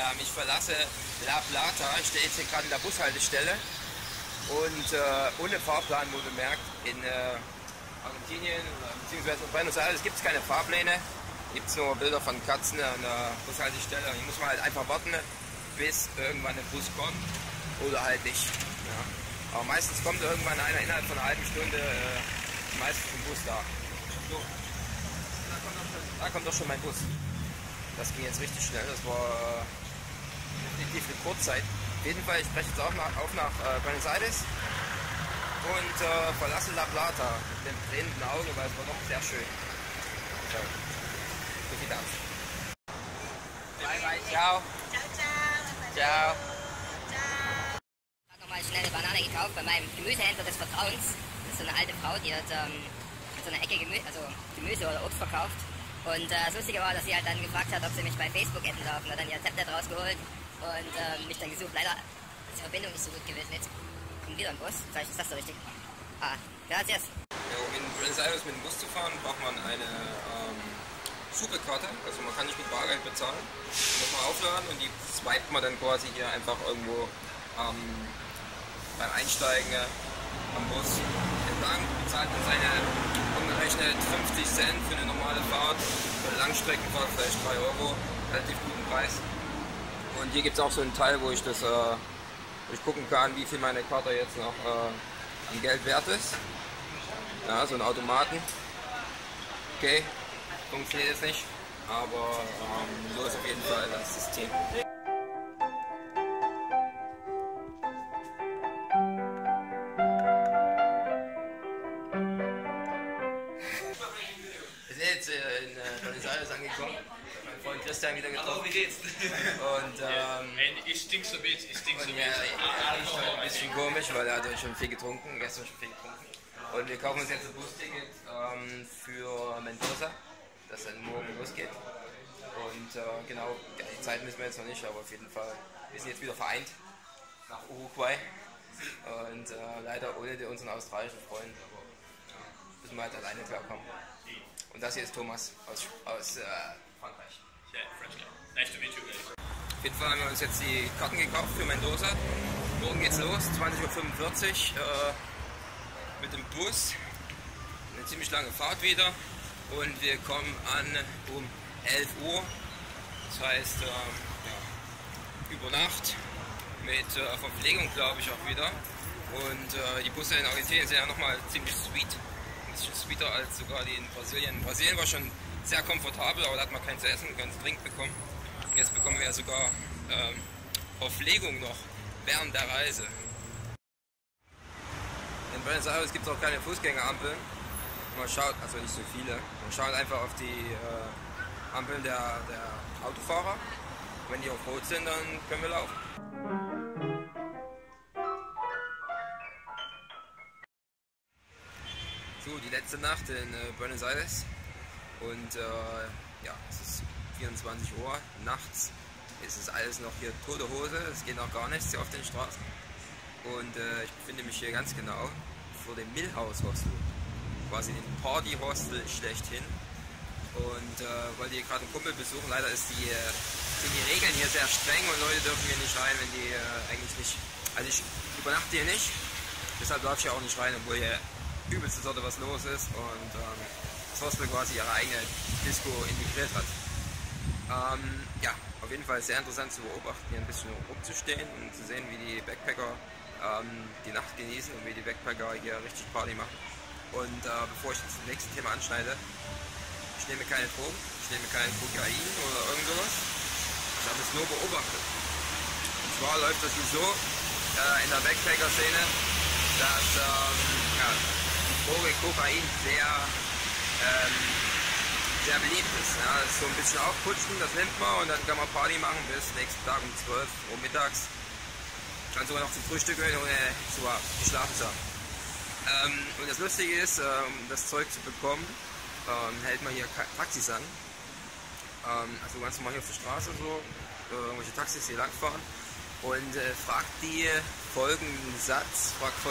Ich verlasse La Plata, ich stehe jetzt hier gerade in der Bushaltestelle und ohne Fahrplan, wo bemerkt, in Argentinien bzw. in Buenos Aires gibt es keine Fahrpläne, gibt es nur Bilder von Katzen an der Bushaltestelle. Hier muss man halt einfach warten, bis irgendwann der Bus kommt oder halt nicht. Ja. Aber meistens kommt irgendwann einer innerhalb von einer halben Stunde meistens ein Bus da. So. Da kommt doch schon mein Bus. Das ging jetzt richtig schnell, das war definitiv eine Kurzzeit. Auf jeden Fall, ich breche jetzt auch nach Buenos Aires und verlasse La Plata mit dem tränenden Auge, weil es war doch sehr schön. So, vielen Dank. Bye bye, ciao. Ciao, ciao. Ciao. Ich habe nochmal schnell eine Banane gekauft bei meinem Gemüsehändler des Vertrauens. Das ist so eine alte Frau, die hat in so einer Ecke Gemüse oder Obst verkauft. Und das Lustige war, dass sie halt dann gefragt hat, ob sie mich bei Facebook adden darf. Und hat dann ihr Tablet rausgeholt und mich dann gesucht. Leider ist die Verbindung nicht so gut gewesen. Jetzt kommt wieder ein Bus. Vielleicht ist das so richtig. Gracias. Ja, um in Buenos Aires mit dem Bus zu fahren, braucht man eine Superkarte. Also man kann nicht mit Bargeld bezahlen. Die muss man aufladen und die swipet man dann quasi hier einfach irgendwo beim Einsteigen am Bus entlang. Bezahlt man seine umgerechnet 50 Cent für eine normale Fahrt. Für eine Langstreckenfahrt vielleicht 3 Euro. Relativ guten Preis. Und hier gibt es auch so einen Teil, wo ich das wo ich gucken kann, wie viel meine Karte jetzt noch an Geld wert ist. Ja, so ein Automaten. Okay, funktioniert jetzt nicht, aber so ist auf jeden Fall das System. Wir sind jetzt in Buenos Aires angekommen. Mein Freund Christian wieder getroffen. Hallo, wie geht's? Und Ich stink so mit, ja, er ist halt ein bisschen komisch, weil er hat heute schon viel getrunken, gestern schon viel getrunken. Und wir kaufen uns jetzt ein Busticket für Mendoza, das dann morgen losgeht. Und genau, ja, die Zeit wissen wir jetzt noch nicht, aber auf jeden Fall, wir sind jetzt wieder vereint nach Uruguay. Und leider ohne unseren australischen Freund, aber müssen wir halt alleine klarkommen. Und das hier ist Thomas aus Frankreich. Yeah, French guy. Nice to meet you guys. Auf jeden Fall haben wir uns jetzt die Karten gekauft für Mendoza. Morgen geht's los, 20:45 Uhr mit dem Bus. Eine ziemlich lange Fahrt wieder. Und wir kommen an um 11 Uhr. Das heißt, über Nacht mit Verpflegung, glaube ich, auch wieder. Und die Busse in Argentinien sind ja nochmal ziemlich sweet. Ein bisschen sweeter als sogar die in Brasilien. In Brasilien war schon sehr komfortabel, aber da hat man kein zu essen, kein zu trinken bekommen. Und jetzt bekommen wir ja sogar Verpflegung noch während der Reise. In Buenos Aires gibt es auch keine Fußgängerampeln. Man schaut, also nicht so viele, man schaut einfach auf die Ampeln der Autofahrer. Wenn die auf Rot sind, dann können wir laufen. So, die letzte Nacht in Buenos Aires. Und ja, es ist 24 Uhr nachts. Es ist alles noch hier tote Hose, es geht noch gar nichts hier auf den Straßen. Und ich befinde mich hier ganz genau vor dem Millhouse Hostel, quasi dem Party-Hostel schlechthin. Und wollte hier gerade einen Kumpel besuchen. Leider sind die Regeln hier sehr streng und Leute dürfen hier nicht rein, wenn die eigentlich nicht. Also ich übernachte hier nicht, deshalb darf ich hier auch nicht rein, obwohl hier übelste Sorte was los ist und das Hostel quasi ihre eigene Disco integriert hat. Ja, auf jeden Fall sehr interessant zu beobachten, hier ein bisschen rumzustehen und zu sehen, wie die Backpacker die Nacht genießen und wie die Backpacker hier richtig Party machen. Und bevor ich das nächste Thema anschneide, ich nehme keine Drogen, ich nehme kein Kokain oder irgend sowas. Ich habe es nur beobachtet. Und zwar läuft das hier so in der Backpacker-Szene, dass ja, die Droge Kokain sehr beliebt ist. Ja, das ist so ein bisschen aufputschen, das nimmt man und dann kann man Party machen bis nächsten Tag um 12 Uhr mittags. Kann sogar noch zum Frühstück gehen, ohne geschlafen zu haben. Und das Lustige ist, um das Zeug zu bekommen, hält man hier Taxis an. Also ganz normal hier auf der Straße so, irgendwelche Taxis hier langfahren und fragt folgenden Satz.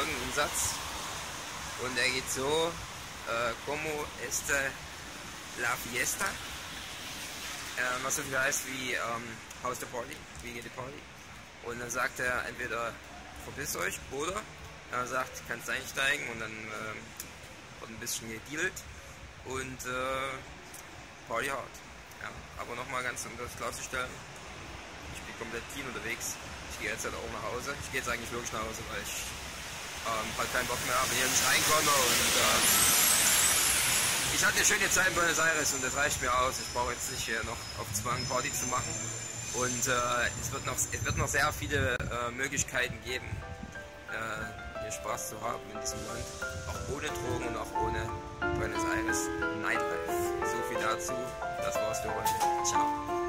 Und er geht so, como está la fiesta? Was so viel heißt wie, How's the Party? Wie geht die Party? Und dann sagt er entweder verpisst euch oder er sagt, kannst einsteigen und dann wird ein bisschen gedealt und Party hard. Ja, aber nochmal ganz um das klarzustellen, ich bin komplett clean unterwegs. Ich gehe jetzt halt auch nach Hause. Ich gehe jetzt eigentlich wirklich nach Hause, weil ich halt keinen Bock mehr habe, hier nicht reinkomme und ich hatte eine schöne Zeit in Buenos Aires und das reicht mir aus. Ich brauche jetzt nicht hier noch auf Zwang Party zu machen. Und es wird noch sehr viele Möglichkeiten geben, hier Spaß zu haben in diesem Land. Auch ohne Drogen und auch ohne Buenos Aires Nightlife. So viel dazu. Das war's für heute. Ciao.